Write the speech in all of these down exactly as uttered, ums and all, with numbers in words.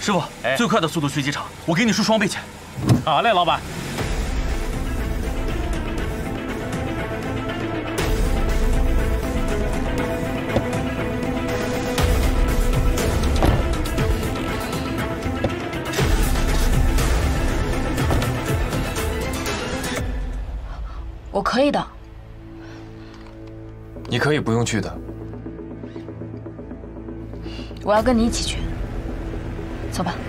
师傅，最快的速度去机场，我给你出双倍钱。 好嘞，老板。 我可以的。 你可以不用去的。 我要跟你一起去。走吧。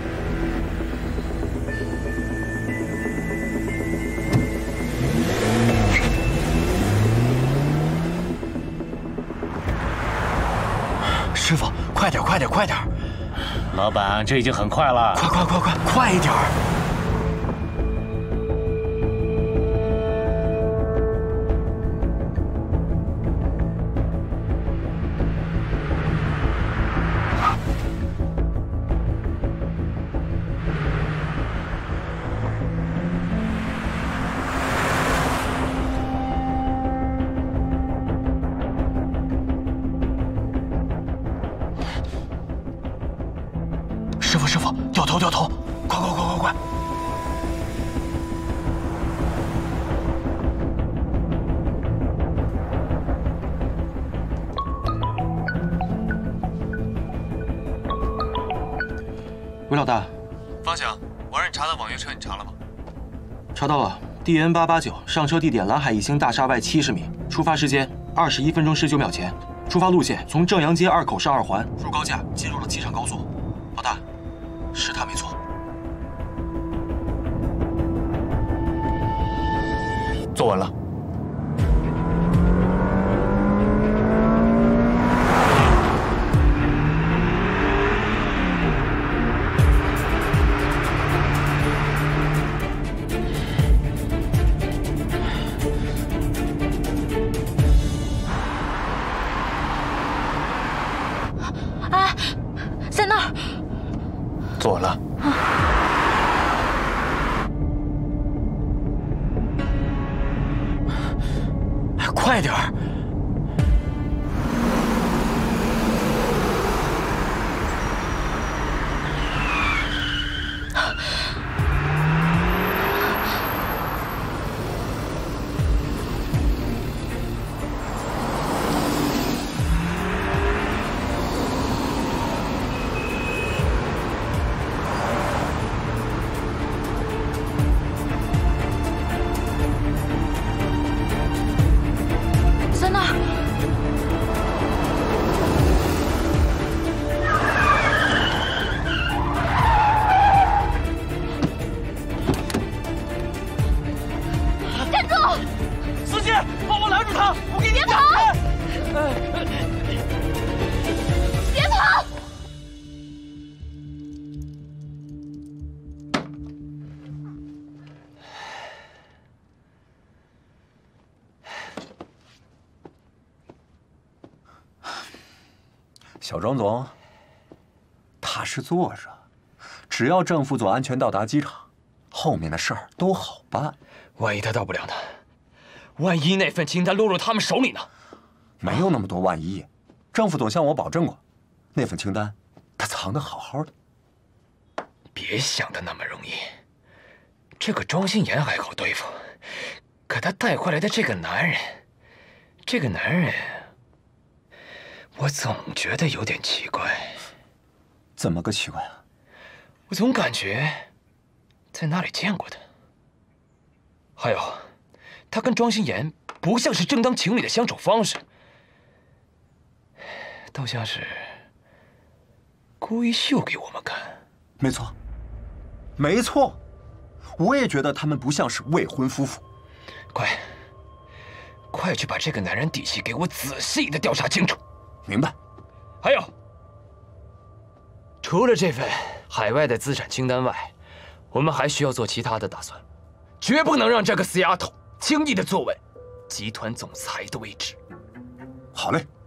师傅，快点，快点，快点！ 老板，这已经很快了。 快快快快，快一点！ 师傅，师傅，掉头，掉头！快快快快快！ 韦老大， 方想，我让你查的网约车，你查了吗？ 查到了 ，D N 八八九，上车地点蓝海一星大厦外七十米，出发时间二十一分钟十九秒前，出发路线从正阳街二口上二环入高架，进入了机场高速。老大。 是他没错， 坐稳了。 哎，在那儿。 坐稳了。 快点儿！ 小庄总，踏实坐着，只要郑副总安全到达机场，后面的事儿都好办。 万一他到不了呢？万一那份清单落入他们手里呢？ 没有那么多万一，郑副总向我保证过，那份清单他藏得好好的。 别想的那么容易。这个庄心妍还好对付，可他带回来的这个男人，这个男人。 我总觉得有点奇怪， 怎么个奇怪啊？ 我总感觉在哪里见过他。还有，他跟庄心妍不像是正当情侣的相处方式，倒像是故意秀给我们看。 没错，没错，我也觉得他们不像是未婚夫妇。 快，快去把这个男人底细给我仔细的调查清楚。 明白。 还有，除了这份海外的资产清单外，我们还需要做其他的打算，绝不能让这个死丫头轻易的坐稳集团总裁的位置。 好嘞。